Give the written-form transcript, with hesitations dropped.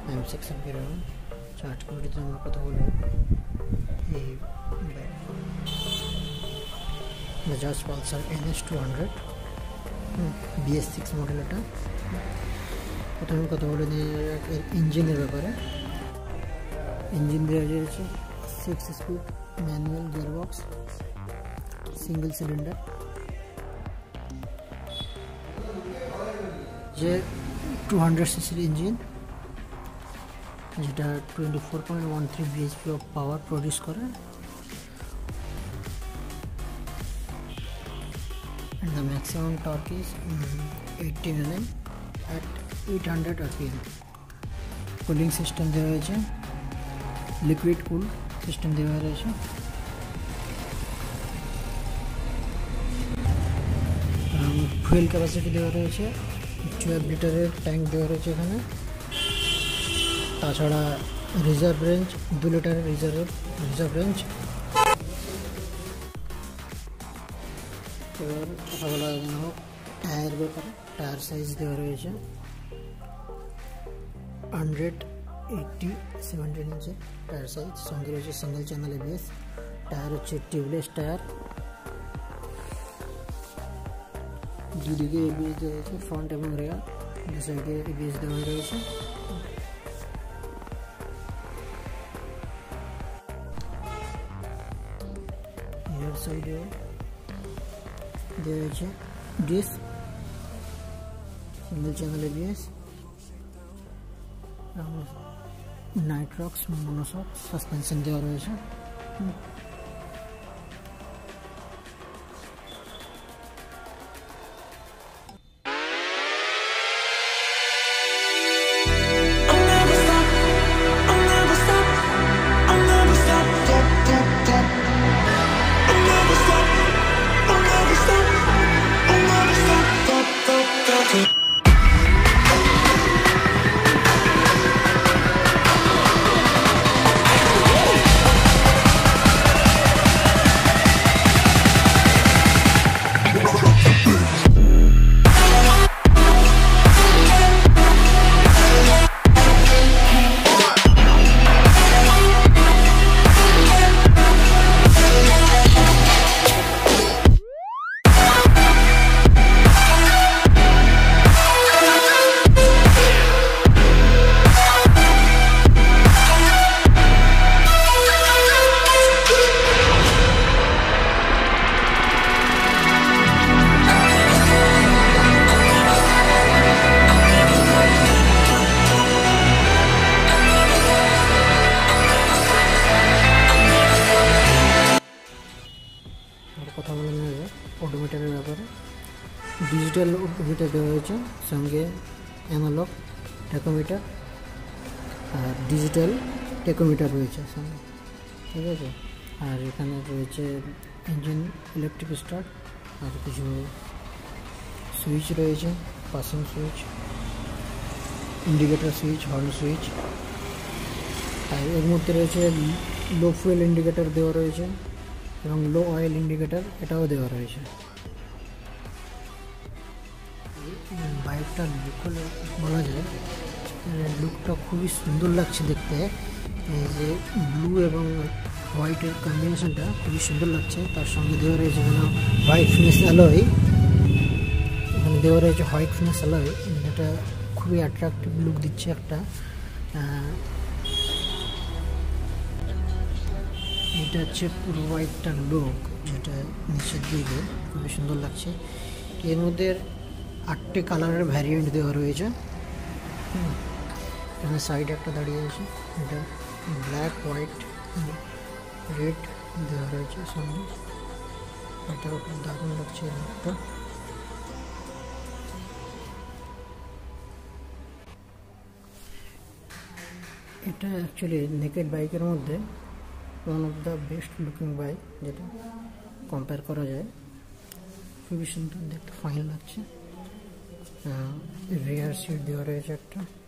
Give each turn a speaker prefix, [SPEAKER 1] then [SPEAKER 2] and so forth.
[SPEAKER 1] M6 এর charge quality আমরা কথা বলবো। এই Bajaj Pulsar NS200 BS6 model. এটা প্রথমে কথা বলে ইঞ্জিনের ব্যাপারে। ইঞ্জিন দেওয়া হয়েছে 6 speed manual gearbox, single cylinder, যে 200 সিসির ইঞ্জিন, যেটা 24.13 bhp অফ পাওয়ার প্রডিউস করে। and the maximum torque is 80 Nm at 800 rpm। Cooling system দেওয়া হয়েছে, লিকুইড কুল সিস্টেম দেওয়া রয়েছে। ফুয়েল ক্যাপাসিটি দেওয়া রয়েছে 12 লিটারের ট্যাঙ্ক দেওয়া রয়েছে এখানে। তাছাড়া রিজার্ভ রেঞ্জ 2 লিটারের রিজার্ভ রেঞ্জ। এবার কথা বলা হোক টায়ার ব্যাপারে। টায়ার সাইজ দেওয়া রয়েছে 180/17 ইঞ্চি টায়ার সাইজ। সঙ্গে রয়েছে সিঙ্গেল চ্যানেল ABS। টায়ার হচ্ছে টিউবলেস টায়ার। দুদিকে ABS দেওয়া হয়েছে, ফ্রন্ট এবং রেয়ার দু সাইডে ABS দেওয়া রয়েছে। রিয়ার সাইডে দেওয়া হয়েছে disc, single channel ABS, Nitrox monoshock suspension দেওয়া রয়েছে। কথা বলে নেবে অডোমিটারের ব্যাপারে। ডিজিটাল অডোমিটার দেওয়া হয়েছে, সঙ্গে অ্যানালগ ট্যাকোমিটার আর ডিজিটাল ট্যাকোমিটার রয়েছে সঙ্গে, ঠিক আছে। আর এখানে রয়েছে ইঞ্জিন ইলেকট্রিক স্টার্ট, আর কিছু সুইচ রয়েছে, passing switch, indicator switch, horn switch. আর এর মধ্যে রয়েছে লো ফুয়েল ইন্ডিকেটর দেওয়া রয়েছে এবং লো অয়েল ইন্ডিকেটর এটাও দেওয়া রয়েছে। বাইকটার লুক বলা যায়, লুকটা খুবই সুন্দর লাগছে দেখতে। এই যে ব্লু এবং হোয়াইটের কম্বিনেশনটা খুবই সুন্দর লাগছে। তার সঙ্গে দেওয়া রয়েছে এখানে হোয়াইট ফিনিশ অ্যালয়, এখানে দেওয়া রয়েছে হোয়াইট ফিনিশ অ্যালয়, যেটা খুবই অ্যাট্রাকটিভ লুক দিচ্ছে একটা। এটা হচ্ছে পুরো হোয়াইটটার লুক, যেটা নিচের দিকে খুবই সুন্দর লাগছে। এর মধ্যে 8টে কালারের ভ্যারিয়েন্ট দেওয়া রয়েছে। এখানে সাইডে একটা দাঁড়িয়ে আছে, এটা ব্ল্যাক, হোয়াইট, রেড দেওয়া রয়েছে সঙ্গে। এটার উপর দারুণ লাগছে এই লুকটা। এটা অ্যাকচুয়ালি নেকেড বাইকের মধ্যে one of the best looking bike, যেটা কম্পেয়ার করা যায়। খুবই সুন্দর দেখতে, ফাইন লাগছে। রেয়ার সিট দেওয়া রয়েছে একটা।